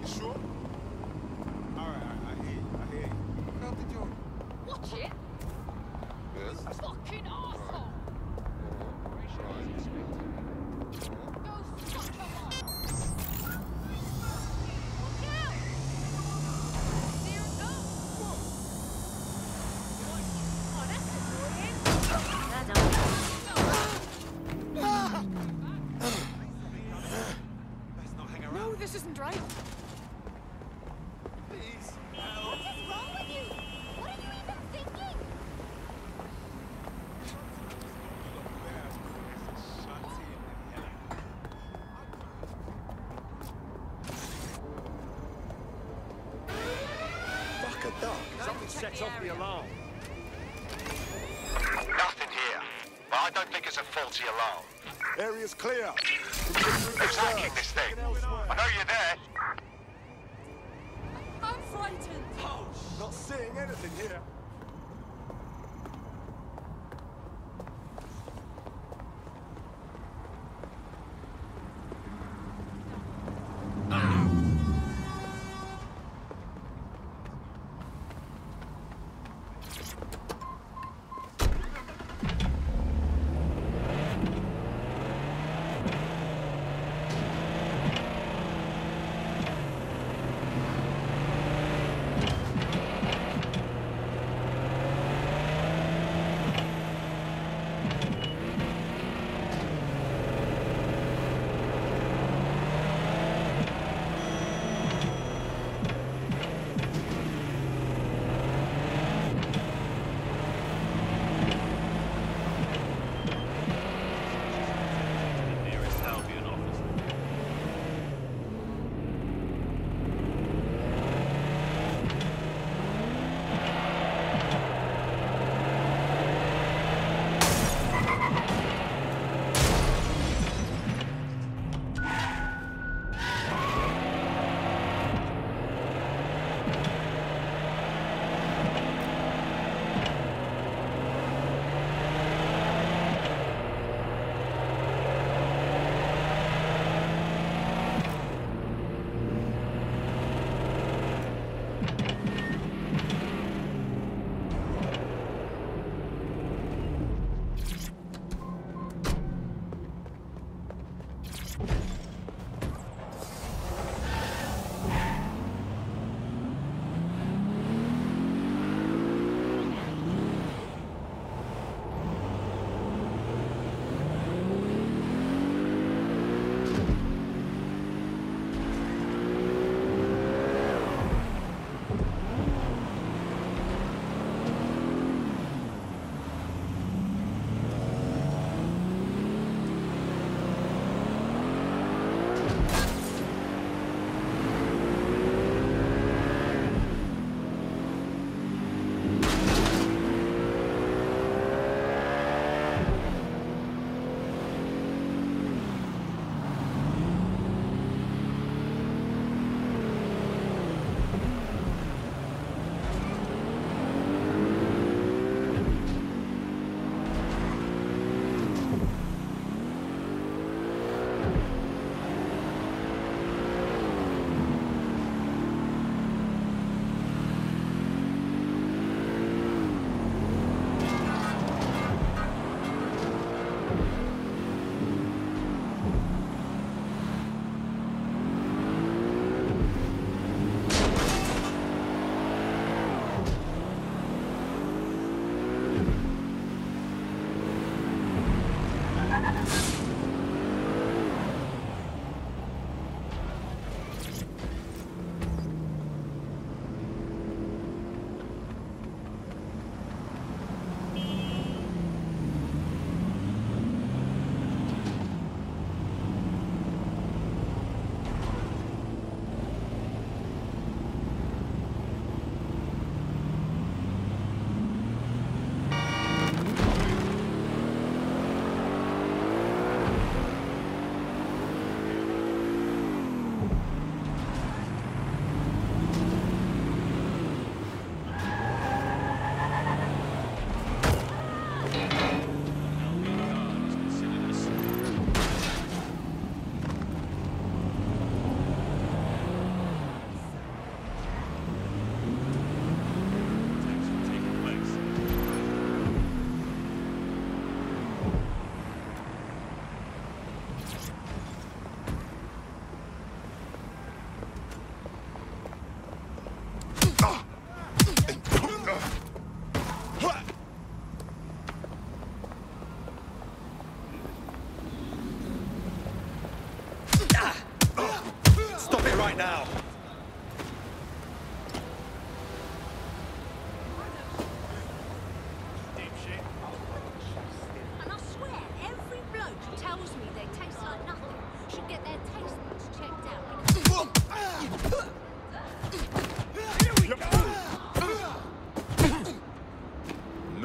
sure? Alright, I hear you. How did you... Watch it! Yes? Fucking arsehole! Go fuck them up! Look out! There it goes! Oh, that's annoying! Let's not hang around. No, this isn't right. Please. What is wrong with you? What are you even thinking? Fuck a duck. Something sets off the alarm. Nothing here. But I don't think it's a faulty alarm. Area's clear. Who's hacking this thing? I know you're there. I'm frightened. Not seeing anything here.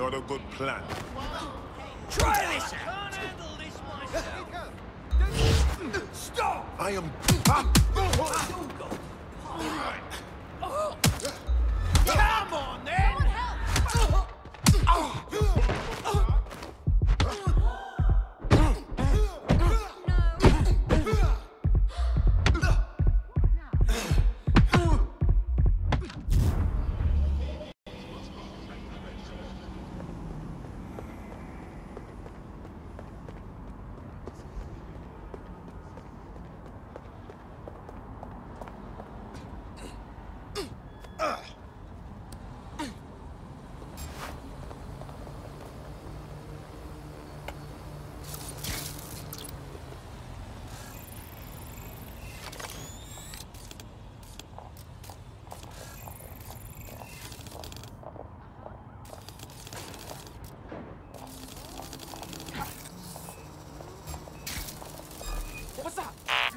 Not a good plan. Try this out! Can't handle this myself. Stop! I am... Come on, then! Someone help! What's that?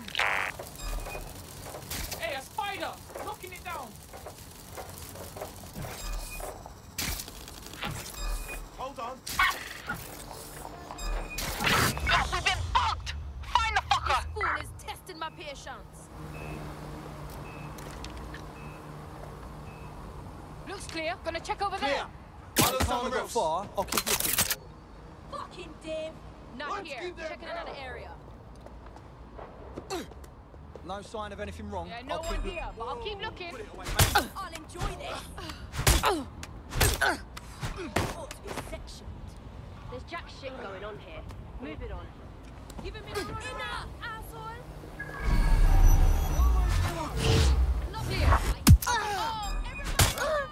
Hey, a spider! Knocking it down! Hold on. We've been bugged! Find the fucker! This fool is testing my patience. Looks clear. Gonna check over there. I can't go far. I'll keep looking. Fucking Dave. Not here. Checking another area. No sign of anything wrong. Yeah, no I'll one keep here, but I'll keep looking. I'll enjoy this. Ought to be sectioned. There's jack shit going on here. Move it on. Give him a run. Enough, asshole. Not here. Oh, everybody.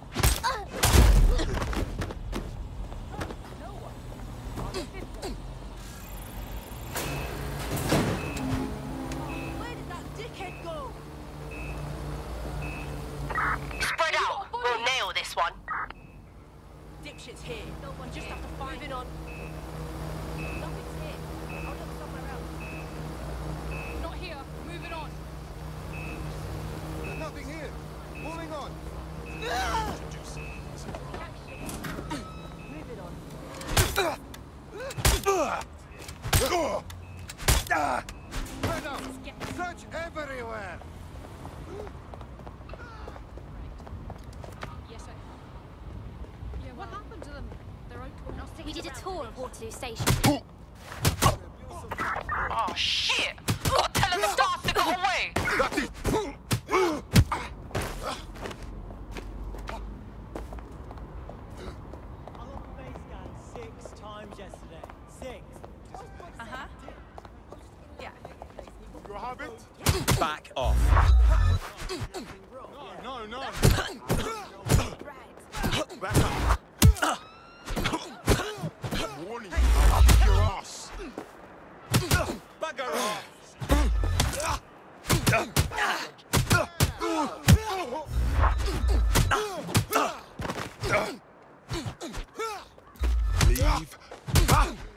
No one. On the fifth one. Where did that dickhead go? Spread out. We'll nail this one. Dipshit's here. No one just have to find it on. Nothing's here. I'll look somewhere else. Not here. Move it on. Nothing here. Moving on. Move it on. Head up. Search everywhere. Yes, sir. Yeah, what happened to them? They're out. We did a tour of Waterloo Station. Oh, shit! Gotta tell him the staff to go away! That's it. I logged the base scan 6 times yesterday. 6. Uh-huh. Yeah. You have it? Back off. No, no. Right. Back up. Warning you, I'll kick your ass. Bugger off. Leave.